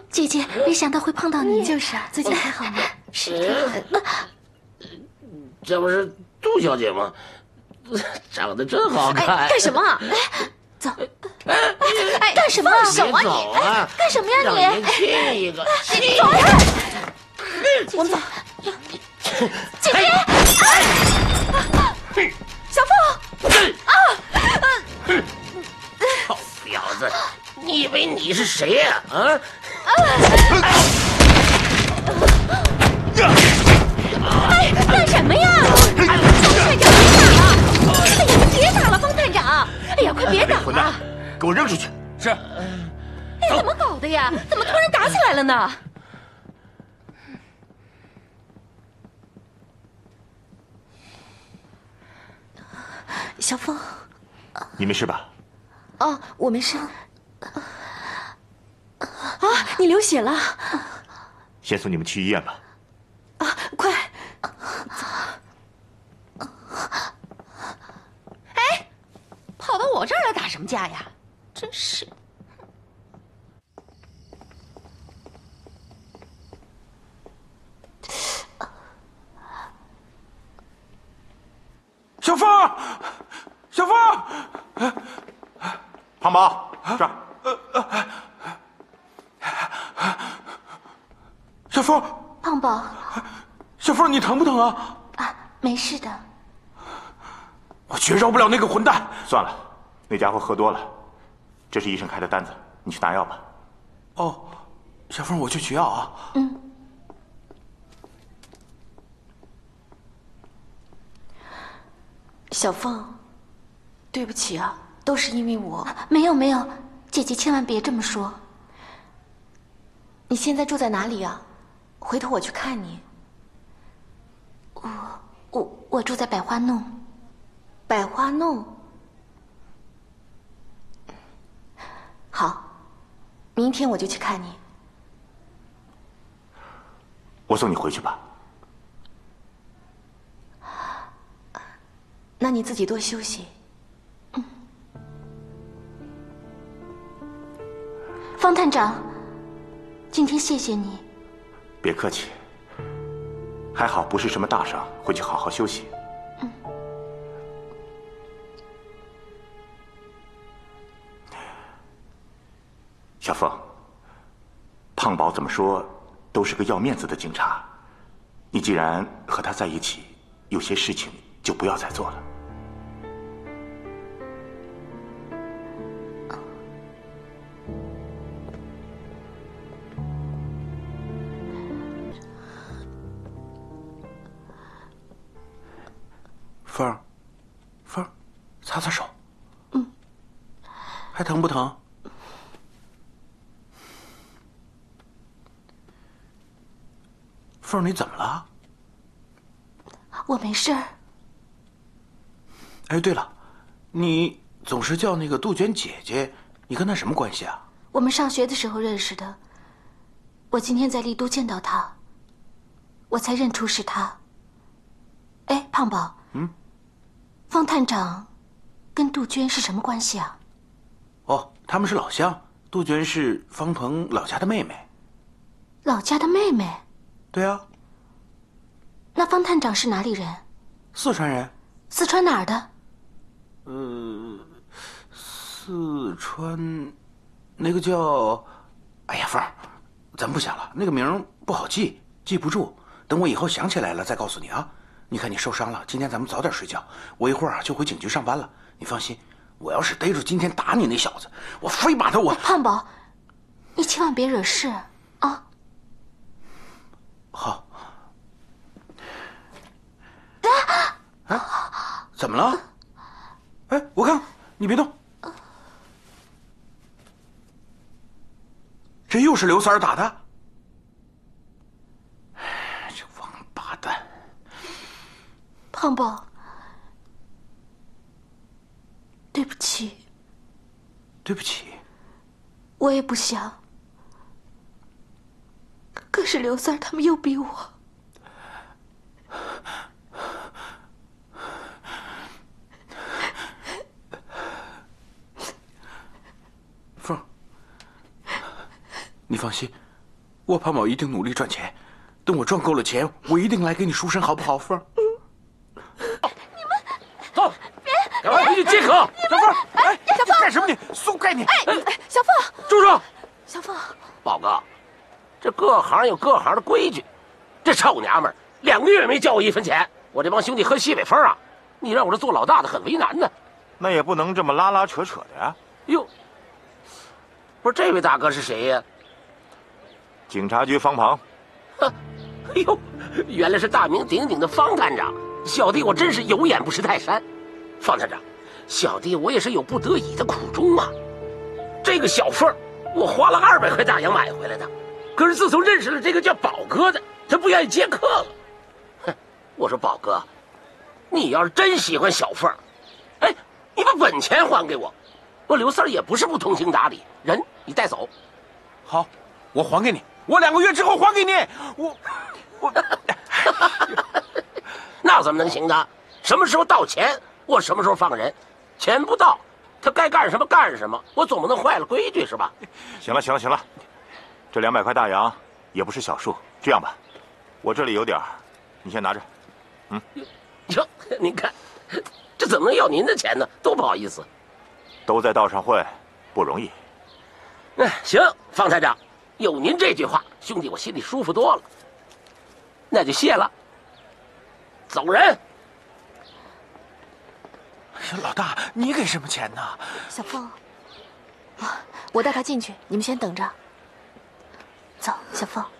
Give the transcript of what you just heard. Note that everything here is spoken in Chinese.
姐姐，没想到会碰到你。 就是啊，最近还好吗？ 是挺好。 这不是杜小姐吗？长得真好看。 干什么？ 走。 干什么？ 手啊你！ 干什么呀你？ 让人亲一个。 走开！ 我们走。 姐姐。 小凤。 臭婊子！你以为你是谁呀？啊！ 哎，干什么呀？方探长别打了！哎呀，别打了，方探长！哎呀，快别打混蛋， 了！ 给我扔出去！是。 哎，怎么搞的呀？怎么突然打起来了呢？小凤， 你没事吧？ 哦，我没事。你流血了。 先送你们去医院吧。 快！哎，跑到我这儿来打什么架呀？真是！ 小凤，小凤， 胖宝，这儿。 小凤， 胖宝。 小凤，你疼不疼啊？ 啊，没事的。 我绝饶不了那个混蛋。 算了，那家伙喝多了。这是医生开的单子，你去拿药吧。 哦，小凤，我去取药啊。 嗯。 小凤，对不起啊，都是因为我。 没有没有，姐姐千万别这么说。 你现在住在哪里啊？回头我去看你。 我住在百花弄。 百花弄。好，明天我就去看你。 我送你回去吧。 那你自己多休息。 方探长，今天谢谢你。 别客气。还好不是什么大伤，回去好好休息。小凤，胖宝怎么说都是个要面子的警察，你既然和他在一起，有些事情就不要再做了。 凤儿，凤儿，擦擦手。还疼不疼？凤儿，你怎么了？ 我没事儿。 哎，对了，你总是叫那个杜鹃姐姐，你跟她什么关系啊？ 我们上学的时候认识的。我今天在丽都见到她，我才认出是她。哎，胖宝。方探长跟杜鹃是什么关系啊？ 哦，他们是老乡，杜鹃是方鹏老家的妹妹。 老家的妹妹？ 对啊。 那方探长是哪里人？ 四川人。 四川哪儿的？ 四川，那个叫……哎呀，凤儿，咱不想了，那个名不好记，记不住。等我以后想起来了再告诉你啊。你看你受伤了，今天咱们早点睡觉。我一会儿就回警局上班了。你放心，我要是逮住今天打你那小子，我非把他…… 胖宝，你千万别惹事啊！ 好。哎，怎么了？哎，我看你别动。这又是刘三儿打的。这王八蛋！ 胖宝，对不起。 对不起。 我也不想，可是刘三儿他们又逼我。 凤儿，你放心， 我胖宝一定努力赚钱，等我赚够了钱，我一定来给你赎身，好不好，凤儿？ 走，赶快回去接客。 小凤，哎，小凤，干什么你？松开你！ 哎，小凤， 住手！ 小凤， 宝哥，这各行有各行的规矩，这臭娘们儿2个月没交我1分钱，我这帮兄弟喝西北风啊！你让我这做老大的很为难呢。 那也不能这么拉拉扯扯的呀。 哟，不是这位大哥是谁呀？ 警察局方庞。 哎呦，原来是大名鼎鼎的方探长。小弟我真是有眼不识泰山。方探长，小弟我也是有不得已的苦衷啊。这个小凤，我花了200块大洋买回来的，可是自从认识了这个叫宝哥的，他不愿意接客了。哼，我说宝哥，你要是真喜欢小凤，哎，你把本钱还给我，我刘四儿也不是不通情达理，人你带走。 好，我还给你，我2个月之后还给你。我， 那怎么能行呢？什么时候到钱，我什么时候放人。钱不到，他该干什么干什么，我总不能坏了规矩是吧？ 行了行了行了，这200块大洋也不是小数。这样吧，我这里有点儿，你先拿着。 哟，您看，这怎么能要您的钱呢？多不好意思。 都在道上混，不容易。 行，方探长，有您这句话，兄弟我心里舒服多了。那就谢了。走人。 哎呀，老大，你给什么钱呢？ 小凤，我带他进去，你们先等着。走，小凤。